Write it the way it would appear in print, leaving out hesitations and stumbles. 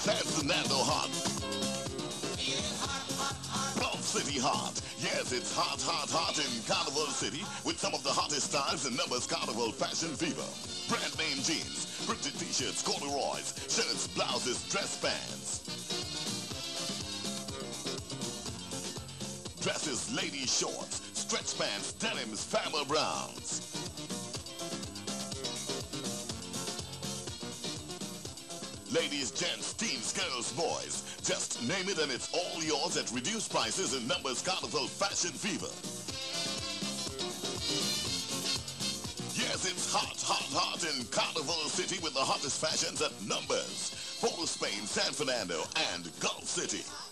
San Fernando hot. Gulf City hot. Yes, it's hot, hot, hot in Carnival City with some of the hottest styles in Numbers Carnival Fashion Fever. Brand name jeans, printed t-shirts, corduroys, shirts, blouses, dress pants. Dresses, lady shorts, stretch pants, denims, Farmer Browns. Ladies, gents, teens, girls, boys. Just name it and it's all yours at reduced prices in Numbers Carnival Fashion Fever. Yes, it's hot, hot, hot in Carnival City with the hottest fashions at Numbers, Port of Spain, San Fernando, and Gulf City.